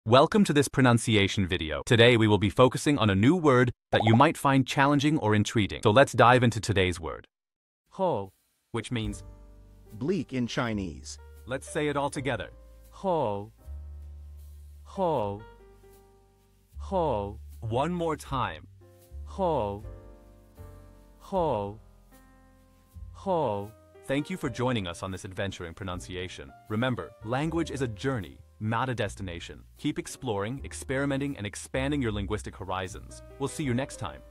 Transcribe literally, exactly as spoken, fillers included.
Welcome to this pronunciation video. Today we will be focusing on a new word that you might find challenging or intriguing. So let's dive into today's word. Ho, which means bleak in Chinese. Let's say it all together. Ho, ho, ho. One more time. Ho, ho, ho. Thank you for joining us on this adventure in pronunciation. Remember, language is a journey, not a destination. Keep exploring, experimenting, and expanding your linguistic horizons. We'll see you next time.